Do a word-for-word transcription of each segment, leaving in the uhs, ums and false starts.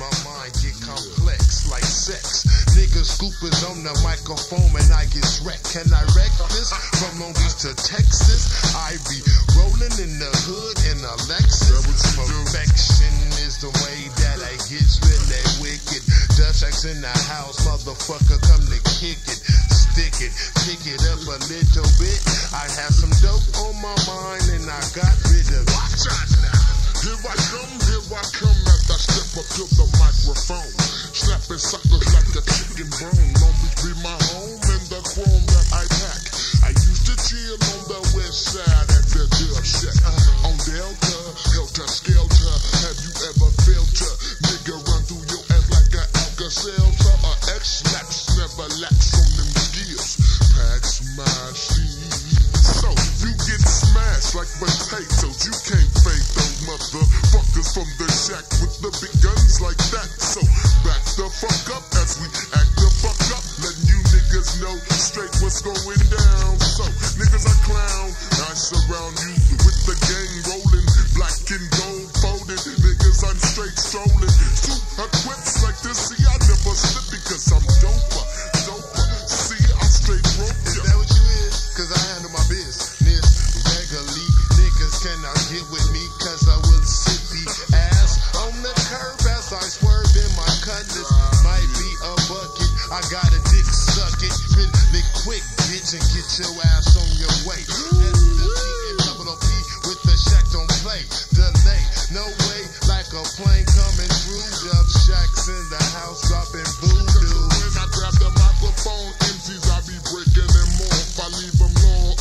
my mind get complex like sex. Niggas scoopers on the microphone and I get wrecked. Can I wreck this? From Long Beach to Texas, I be rolling in the hood in a Lexus. Perfection is the way that I get really wicked. Dutch X in the house, motherfucker, come to kick it. Stick it, pick it up a little bit. I have some dope on my mind and I got rid of it. Watch out now. Here I come, here I come as I step up to the microphone. Snapping suckers like a chicken bone. Long Beach be my home and the chrome that I pack. I used to chill on the west side at the dub shack. On Delta, Helter Skelter. Have you ever felt a nigga run through your ass like an Alka-Seltzer? Or X-Lax, never lax on them skills. Packs my seeds. So you get smashed like potatoes. You can't fake those motherfuckers from the shack with the big guns like that. So back the fuck up as we act the fuck up, letting you niggas know straight what's going down. So niggas are clown, I surround you with the gang rolling, black and gold folded. Niggas I'm straight strolling, shoot equips like this. See I never slip because I'm doper, doper. See I straight broke ya. Is that what you is? Cause I handle my business regularly. Niggas cannot get with me cause I will sit the ass on the curb as I swerve in my cutlass. Might be a bucket, I got a dick suck it really quick, bitch, and get your ass on your way. That's the T and double O P with the shack don't play. Delay, no way, like a plane coming through. Dub shacks in the house dropping voodoo. When I grab the microphone, M Cs I be breaking them off. I leave them long.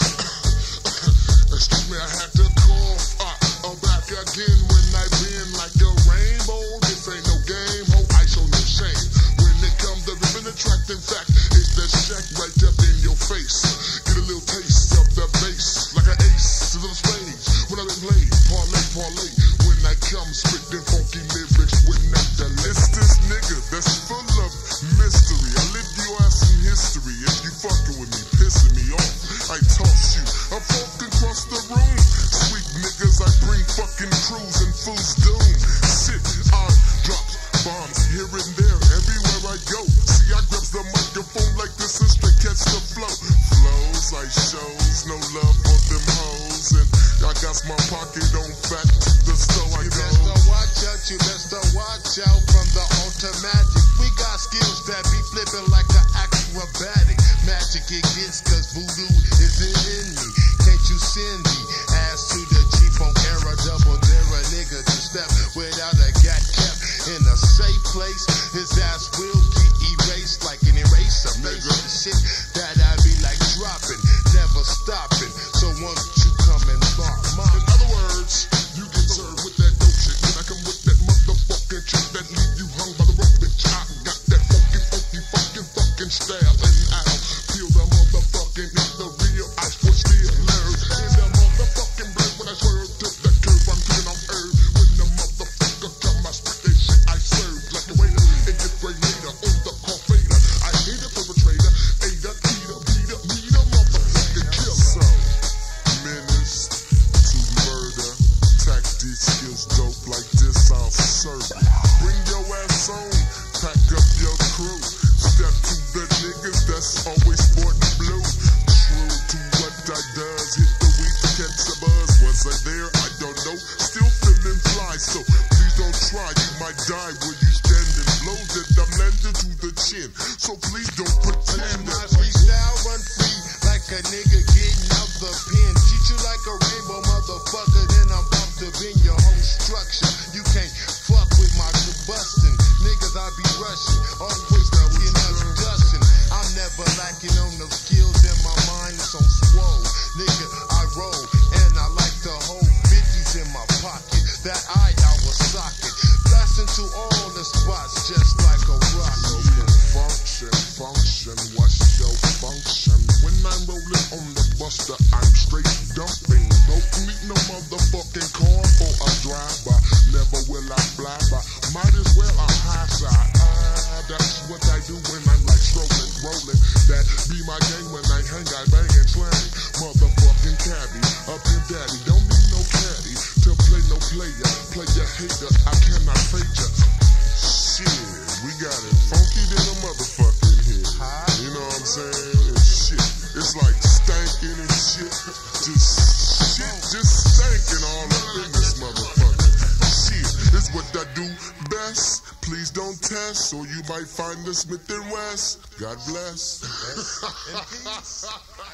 Excuse me, I had to cough. Uh, I'm back again when I been like a rainbow. This ain't no game, ho, I show no shame. When it comes to ripping the track, in fact, it's the shack right up in your face. Get a little taste of the bass, like an ace, a little spades. When I been played, parlay, parlay. When I come spitting funky lyrics with nectar. It's this nigga that's full of mystery. I live your ass in history. If you fucking with me, pissing me off, I toss you. I'm fucking across the room. Sweet niggas, I bring fucking crews and fools doom. Shit, I drop bombs here and there, everywhere I go. See, I grab the microphone like this and straight catch the flow. Flows, I shows, no love for them hoes. And I got my pocket on fat to the store I You go. best to watch out, you best to watch out from the automatic. We got skills that be flipping like an acrobatic. Magic it gets cause voodoo isn't in me. Can't you send me ass to the G-Funk era? Double dare a nigga to step without a gat kept in a safe place. His ass will get erased like an eraser. Face the shit that I be like dropping, never stopping. So once you come and rock mine. In other words, you get served with that dope shit. When I come with that motherfucking chick that leave you hung by the rope, bitch. I got that funky, funky, fucking, fucking style. And I'll peel the motherfucking eat the real ice for steel nerve. In the motherfucking blade when I swerve to that curve, I'm taking off herb. When the motherfucker come, I spit that shit I serve. Like a waiter, it gets great later on the car fader. I hate a perpetrator, Ada, Peter, Peter, Peter, motherfucking killer. So, menace to murder, tactics, skills dope like this, I'll serve you. Bring your ass on, pack up your crew. Step to the niggas that's always sporting blue. True to what I does, hit the weed to catch a buzz. Was I there? I don't know. Still feeling fly, so please don't try. You might die where you standing. Blows that I'm landing to the chin. So please don't pretend My that freestyle run free like a nigga getting out the pen. Treat you like a rainbow motherfucker, then I'm pumped up in your whole structure. You can't fuck with my bustin'. Niggas I be rushing, always looking us dustin'. I'm never lacking on no skills in my mind, it's on swole. Nigga, I roll, and I like to hold fifties in my pocket. That eye I was socket, blasting to all the spots just like a rocket. function, function, what's your function? When I'm rolling on the buster, I'm straight dumping. Don't need no motherfucking car for a drive-by. Never will I fly by. Might as well I high side. Ah, that's what I do when I'm like strolling, rolling. That be my game when I hang, I bang and slang. Motherfucking cabbie, up in daddy. Don't need no caddy to play no player. Player hater, I cannot fade ya. test, or you might find the Smith and West. God bless. Rest in peace.